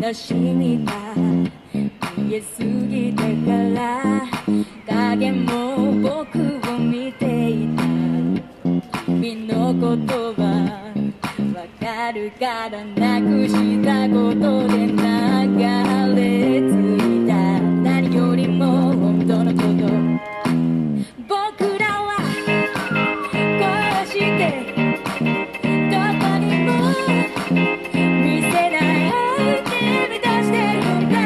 悲しみが見えすぎたから影も僕を見ていた。君のことはわかるからなくしたことで流れ着いた。何よりも本当のこと僕らはこうしてどこにも見せない相手目指してるんだ。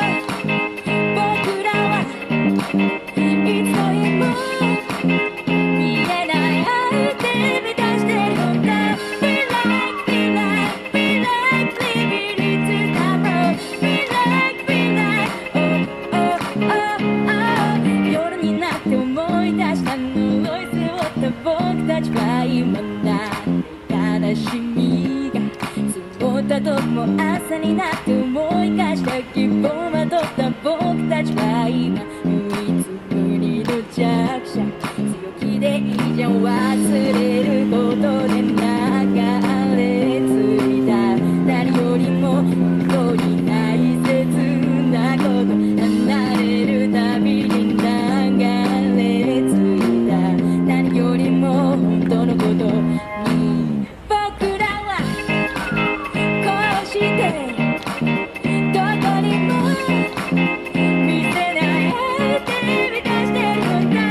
僕らはいつの日も見えない相手目指してるんだ。Be like, be like, be like, leave it into the road. Be like, be like, oh, oh, oh, oh. 夜になって思い出した呪い背負った僕たちは今なん悲しみが積もった時も朝になって思い返した希望まとった僕たちは今唯一無二の弱者。強気でいいじゃん忘れることで流れ着いた。何よりも本当に大切なこと離れるたびに流れ着いた。何よりも本当のことに僕らはこうしてどこにも見せない相手目指してるんだ。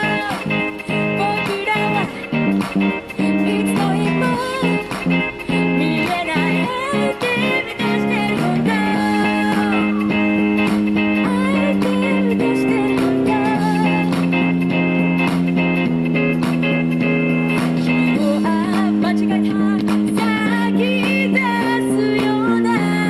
僕らはいつの日も見えない相手目指してるんだ。相手目指してるんだ。日を間違えた咲き出すような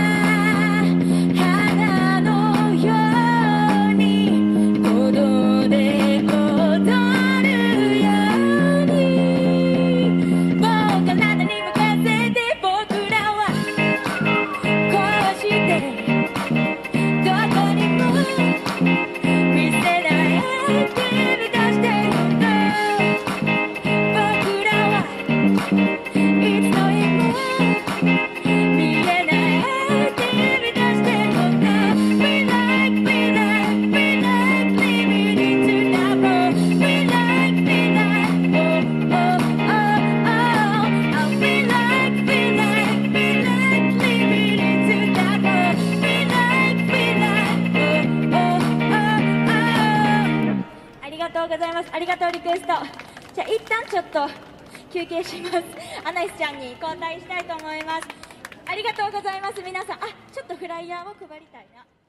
花のように鼓動で踊るようにもう体に任せて僕らはこうしてどこにも見せない相手目指してるんだ。僕らはいつの日も見えない相手目指してるんだ。We like, we like, we like, leave it into the road. We like, we like, oh, oh, oh, oh. Oh, we like, we like, we like, leave it into the road. We like, we like, oh, oh, oh, oh. ありがとうございます。ありがとうリクエスト。じゃあ一旦ちょっと休憩します。アナイスちゃんに交代したいと思います。ありがとうございます皆さん。あ、ちょっとフライヤーを配りたいな。